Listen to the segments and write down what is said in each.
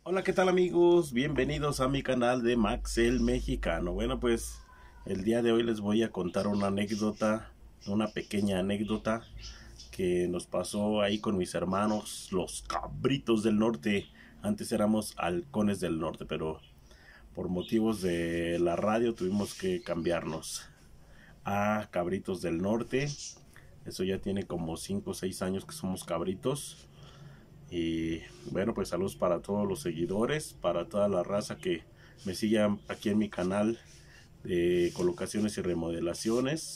Hola, ¿qué tal amigos? Bienvenidos a mi canal de Max el Mexicano. Bueno, pues el día de hoy les voy a contar una anécdota, una pequeña anécdota que nos pasó ahí con mis hermanos, los Cabritos del Norte. Antes éramos Halcones del Norte, pero por motivos de la radio tuvimos que cambiarnos a Cabritos del Norte. Eso ya tiene como 5 o 6 años que somos Cabritos. Y bueno, pues saludos para todos los seguidores, para toda la raza que me sigue aquí en mi canal de colocaciones y remodelaciones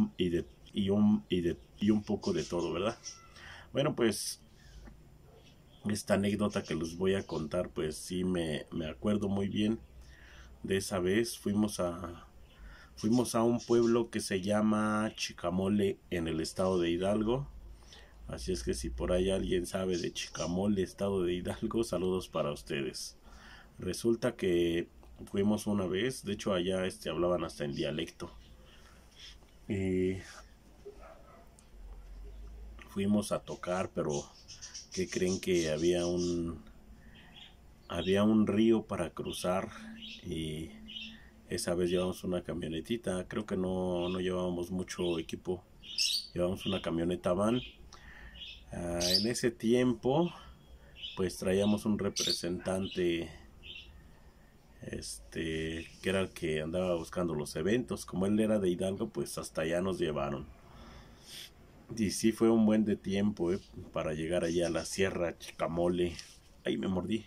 y un poco de todo, ¿verdad? Bueno, pues esta anécdota que les voy a contar, pues sí me acuerdo muy bien de esa vez. Fuimos a un pueblo que se llama Chicamole en el estado de Hidalgo. Así es que si por ahí alguien sabe de Chicamole, estado de Hidalgo, saludos para ustedes. Resulta que fuimos una vez, de hecho allá hablaban hasta en dialecto. Y fuimos a tocar, pero ¿qué creen? Que había un río para cruzar y esa vez llevamos una camionetita. Creo que no llevábamos mucho equipo, llevamos una camioneta van. En ese tiempo pues traíamos un representante que era el que andaba buscando los eventos. Como él era de Hidalgo, pues hasta allá nos llevaron. Y sí fue un buen de tiempo, para llegar allá a la Sierra Chicamole. Ahí me mordí.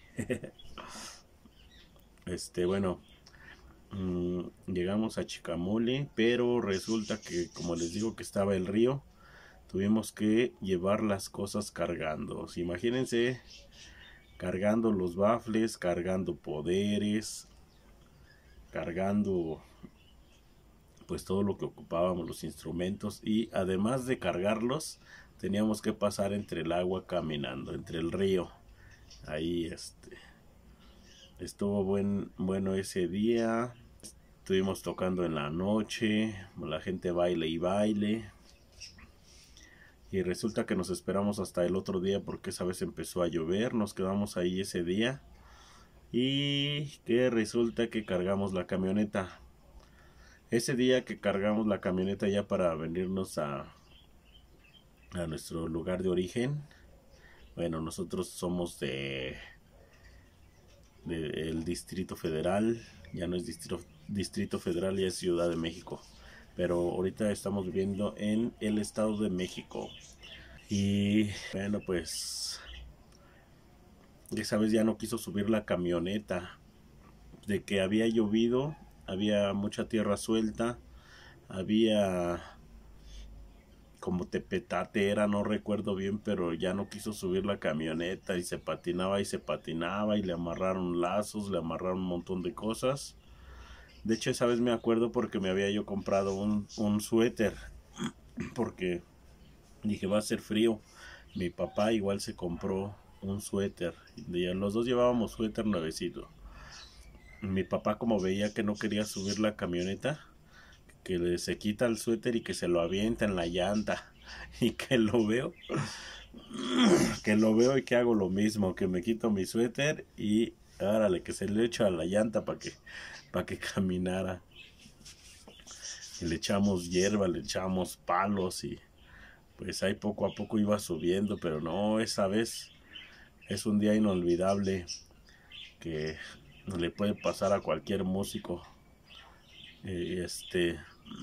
Bueno, llegamos a Chicamole, pero resulta que, como les digo que estaba el río, tuvimos que llevar las cosas cargando. Imagínense, cargando los bafles, cargando poderes, cargando pues todo lo que ocupábamos, los instrumentos, y además de cargarlos teníamos que pasar entre el agua caminando, entre el río. Ahí estuvo bueno ese día. Estuvimos tocando en la noche, la gente baile y baile. Y resulta que nos esperamos hasta el otro día porque esa vez empezó a llover. Nos quedamos ahí ese día. Y que resulta que cargamos la camioneta. Ese día que cargamos la camioneta ya para venirnos a nuestro lugar de origen. Bueno, nosotros somos de el Distrito Federal. Ya no es Distrito Federal, ya es Ciudad de México. Pero ahorita estamos viviendo en el Estado de México. Y bueno, pues esa vez ya no quiso subir la camioneta. De que había llovido, había mucha tierra suelta, había como tepetate era, no recuerdo bien, pero ya no quiso subir la camioneta y se patinaba y se patinaba y le amarraron lazos, le amarraron un montón de cosas. De hecho, esa vez me acuerdo porque me había yo comprado un suéter, porque dije va a ser frío. Mi papá igual se compró un suéter, los dos llevábamos suéter nuevecito. Mi papá, como veía que no quería subir la camioneta, que se quita el suéter y que se lo avienta en la llanta. Y que lo veo y que hago lo mismo, que me quito mi suéter y árale, que se le echa a la llanta para que caminara. Y le echamos hierba, le echamos palos y pues ahí poco a poco iba subiendo, pero no, esa vez es un día inolvidable que le puede pasar a cualquier músico. Eh, este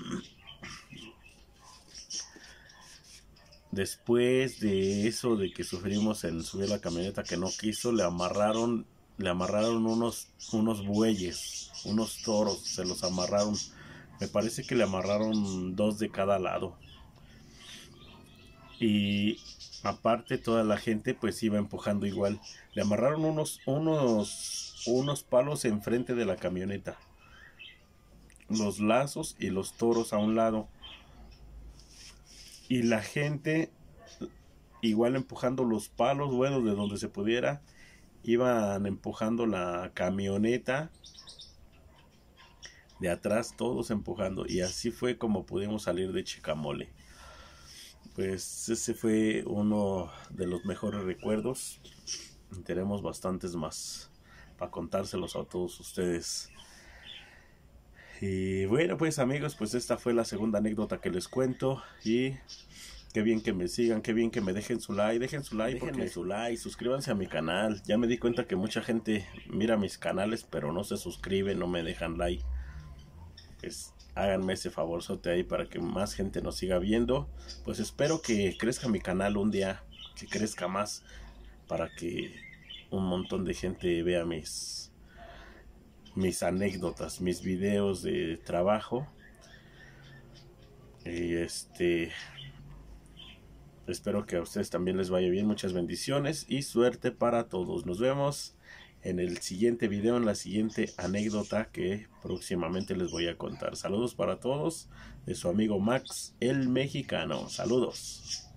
Después de eso, de que sufrimos en subir la camioneta que no quiso, le amarraron unos bueyes, unos toros, se los amarraron. Me parece que le amarraron dos de cada lado. Y aparte toda la gente pues iba empujando igual. Le amarraron unos palos enfrente de la camioneta, los lazos y los toros a un lado. Y la gente igual empujando los palos, bueno, de donde se pudiera, iban empujando la camioneta de atrás, todos empujando, y así fue como pudimos salir de Chicamole. Pues ese fue uno de los mejores recuerdos, tenemos bastantes más. contárselos a todos ustedes. Y bueno, pues amigos, pues esta fue la segunda anécdota que les cuento. Y qué bien que me sigan, qué bien que me dejen su like, déjenme su like, suscríbanse a mi canal. Ya me di cuenta que mucha gente mira mis canales, pero no se suscribe, no me dejan like. Pues háganme ese favorzote ahí para que más gente nos siga viendo. Pues espero que crezca mi canal un día, que crezca más, para que un montón de gente vea mis anécdotas, mis videos de trabajo. Y espero que a ustedes también les vaya bien. Muchas bendiciones y suerte para todos. Nos vemos en el siguiente video, en la siguiente anécdota que próximamente les voy a contar. Saludos para todos de su amigo Max el Mexicano. Saludos.